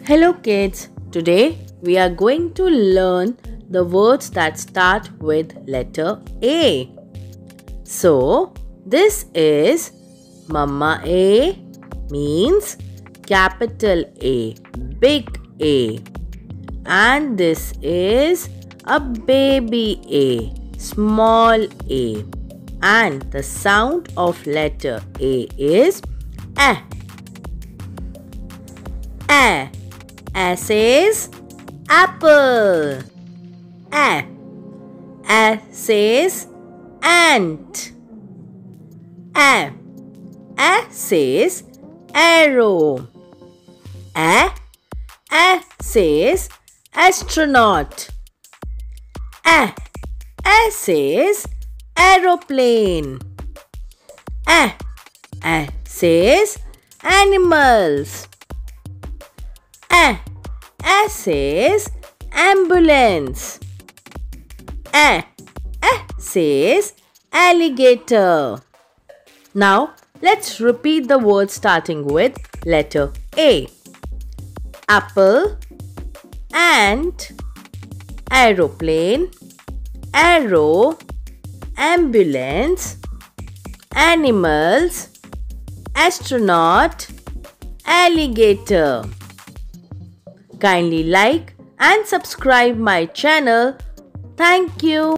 Hello kids, today we are going to learn the words that start with letter A. So, this is Mama A means capital A, big A. And this is a baby A, small a. And the sound of letter A is A. A. A says apple. A. A says ant. A. A says arrow. A. A says astronaut. A. A says aeroplane. A. A says animals. A says ambulance. A says alligator. Now let's repeat the words starting with letter A. Apple, ant, aeroplane, arrow, ambulance, animals, astronaut, alligator. Kindly like and subscribe my channel. Thank you.